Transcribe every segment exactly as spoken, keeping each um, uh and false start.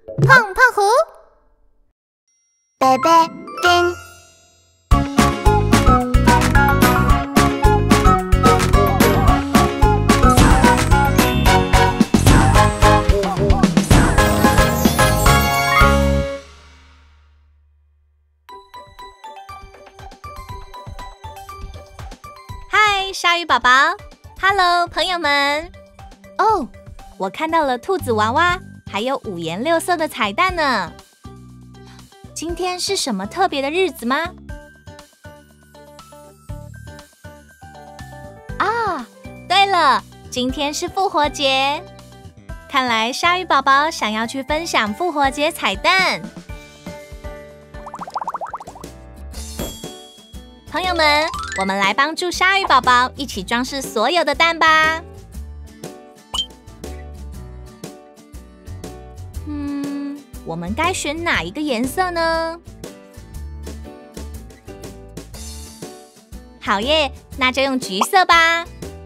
碰碰胡，贝贝丁。 嗨，鲨鱼宝宝 ，Hello， 朋友们。哦，我看到了兔子娃娃，还有五颜六色的彩蛋呢。今天是什么特别的日子吗？啊，对了，今天是复活节。看来鲨鱼宝宝想要去分享复活节彩蛋。朋友们，我们来帮助鲨鱼宝宝一起装饰所有的蛋吧。嗯，我们该选哪一个颜色呢？好耶，那就用橘色吧。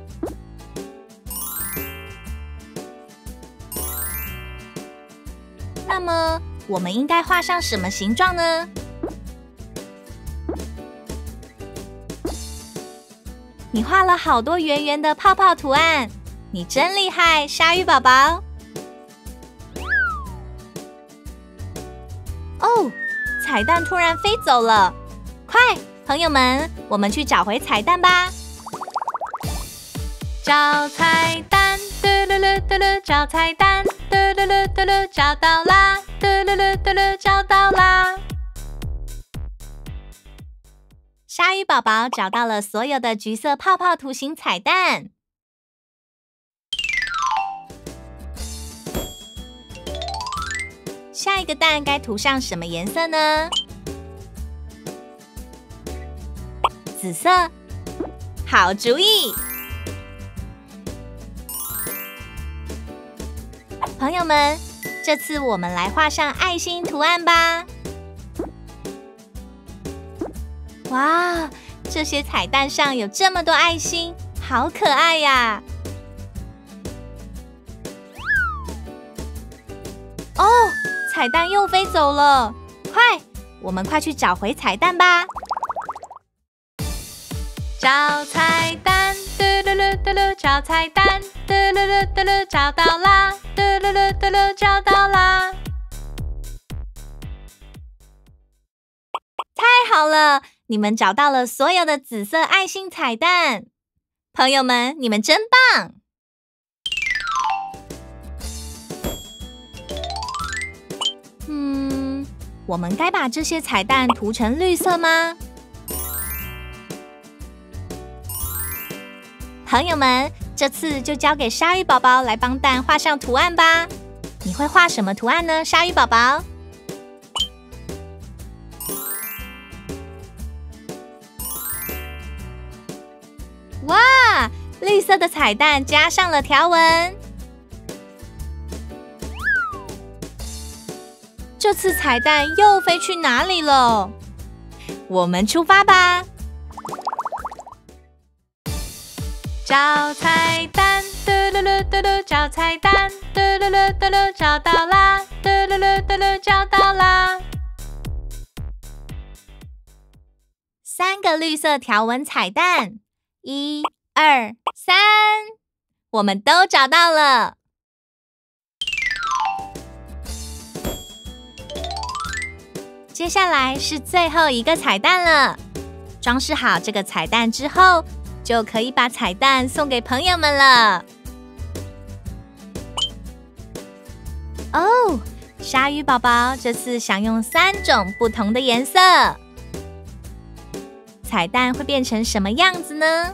那么，我们应该画上什么形状呢？你画了好多圆圆的泡泡图案，你真厉害，鲨鱼宝宝！哦，彩蛋突然飞走了，快，朋友们，我们去找回彩蛋吧！找彩蛋，嘟噜噜嘟噜，找彩蛋，嘟噜噜嘟噜，找到啦，嘟噜噜嘟噜，找到啦！鲨鱼宝宝找到了所有的橘色泡泡图形彩蛋。下一个蛋该涂上什么颜色呢？紫色，好主意！朋友们，这次我们来画上爱心图案吧。哇，这些彩蛋上有这么多爱心，好可爱呀！哦，彩蛋又飞走了，快，我们快去找回彩蛋吧！找彩蛋，嘟噜噜嘟噜，找彩蛋，嘟噜噜嘟噜，找到啦，嘟噜噜嘟噜，找到啦！太好了！你们找到了所有的紫色爱心彩蛋，朋友们，你们真棒！嗯，我们该把这些彩蛋涂成绿色吗？朋友们，这次就交给鲨鱼宝宝来帮蛋画上图案吧。你会画什么图案呢，鲨鱼宝宝？哇，绿色的彩蛋加上了条纹。这次彩蛋又飞去哪里了？我们出发吧！找彩蛋，嘟噜噜嘟噜，找彩蛋，嘟噜噜嘟噜，找到啦，嘟噜噜嘟噜，找到啦！三个绿色条纹彩蛋。一、二、三，我们都找到了。接下来是最后一个彩蛋了。装饰好这个彩蛋之后，就可以把彩蛋送给朋友们了。哦，鲨鱼宝宝这次想用三种不同的颜色。彩蛋会变成什么样子呢？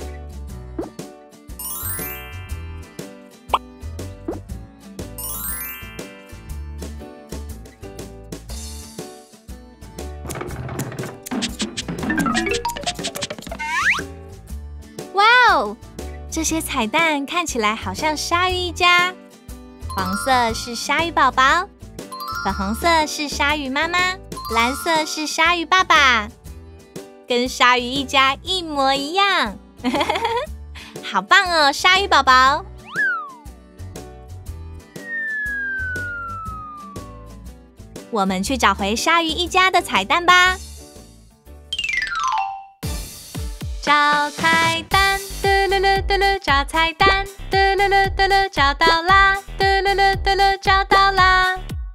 哇哦，这些彩蛋看起来好像鲨鱼一家。黄色是鲨鱼宝宝，粉红色是鲨鱼妈妈，蓝色是鲨鱼爸爸。跟鲨鱼一家一模一样，好棒哦，鲨鱼宝宝！ 我们去找回鲨鱼一家的彩蛋吧。找彩蛋，嘟噜噜嘟噜，找彩蛋，嘟噜噜嘟噜，找到啦，嘟噜噜嘟噜，找到啦。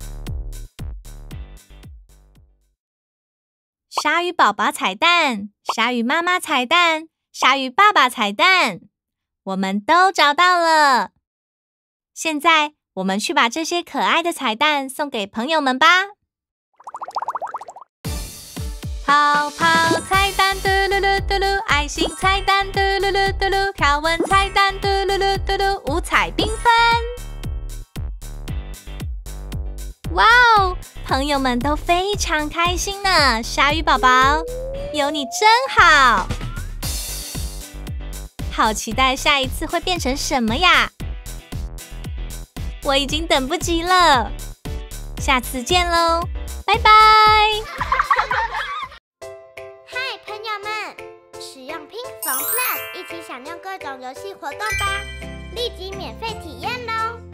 鲨鱼宝宝彩蛋，鲨鱼妈妈彩蛋，鲨鱼爸爸彩蛋，我们都找到了。现在我们去把这些可爱的彩蛋送给朋友们吧。泡泡彩蛋，嘟噜噜嘟噜，爱心彩蛋，嘟噜噜嘟噜，条纹彩蛋，嘟噜噜嘟噜，五彩缤纷。哇哦，朋友们都非常开心呢！鲨鱼宝宝，有你真好，好期待下一次会变成什么呀！我已经等不及了，下次见喽，拜拜！ 嗨，朋友们，使用 Pink Phone Plus 一起享用各种游戏活动吧，立即免费体验喽！